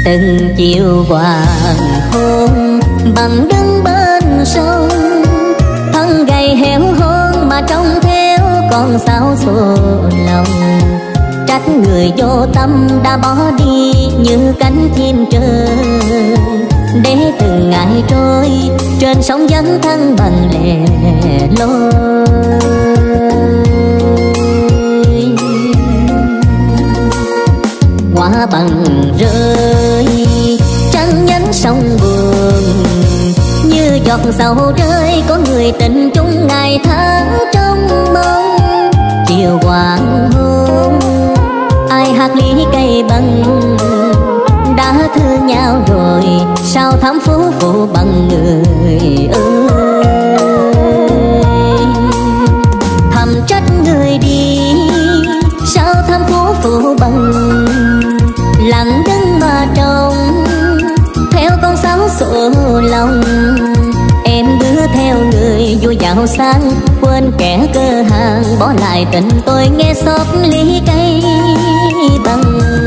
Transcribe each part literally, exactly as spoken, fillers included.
Từng chiều hoàng hôn bằng đứng bên sông, thân gầy héo hon mà trông theo con sao xô lòng. Trách người vô tâm đã bỏ đi như cánh chim trời, để từng ngày trôi trên sóng dấn thân bằng lẻ loi. Hoa bằng rơi trăng nhánh sông buồn, như giọt sầu rơi có người tình chung ngày tháng trong mong. Chiều hoàng hôn ai hát ly cây bằng, đã thương nhau rồi sao thắm phú phụ bằng người ơi. Thầm trách người đi sao thắm phú phụ bằng, lặng đứng mà trông theo con sáo sổ lòng. Em bước theo người vui giàu sang, quên kẻ cơ hàng bỏ lại tình tôi nghe xót ly cây bằng.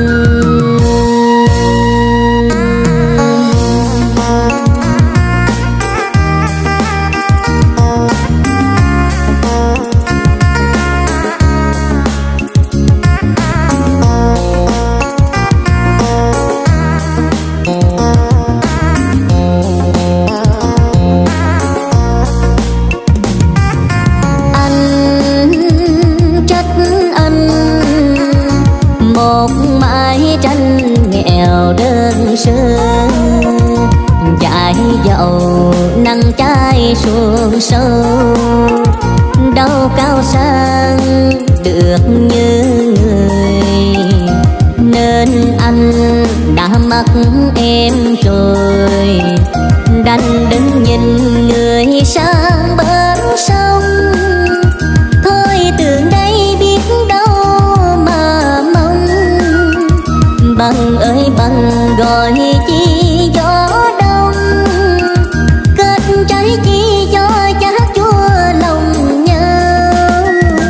Đơn sơ dại dầu nắng cháy xuống sâu, đâu cao sang được như người, nên anh đã mất em rồi. Đành đứng nhìn người sang bên sông, thôi tưởng đây biết đâu mà mong. Bằng ơi bằng gọi chi gió đông, kết trái chi cho chát chua lòng nhau.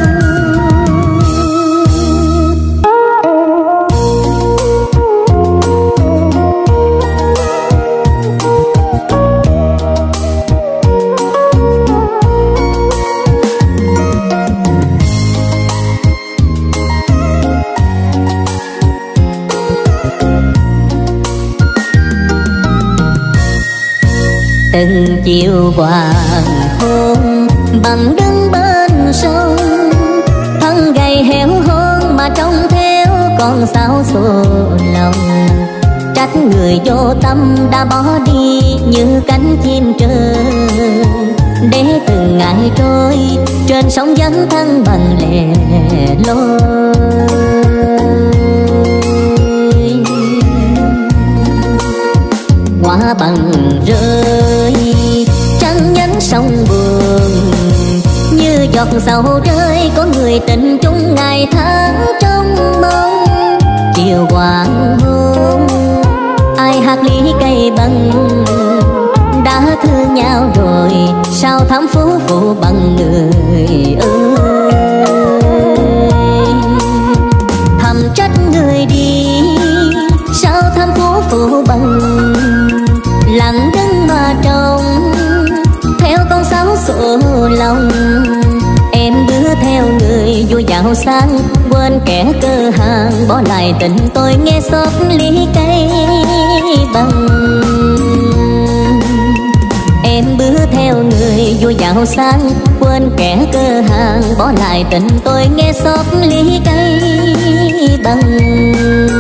Từng chiều hoàng hôn bằng đứng bên sông, thân gầy héo hon mà trông theo con sao xô lòng. Trách người vô tâm đã bỏ đi như cánh chim trời, để từng ngày trôi trên sóng dấn thân bằng lẻ loi. Hoa bằng rơi trăng nhánh sông buồn, như giọt sầu rơi có người tình chung ngày tháng trong mong. Chiều hoàng hôn ai hát ly cây bằng, đã thương nhau rồi sao thắm phú phụ bằng người ơi. Thầm trách người đi sao thắm phú phụ bằng, lặng đứng mà trông theo con sáo sổ lòng. Em bước theo người vui giàu sang, quên kẻ cơ hàng bỏ lại tình tôi nghe xót ly cây bằng. Em bước theo người vui giàu sang, quên kẻ cơ hàng bỏ lại tình tôi nghe xót ly cây bằng.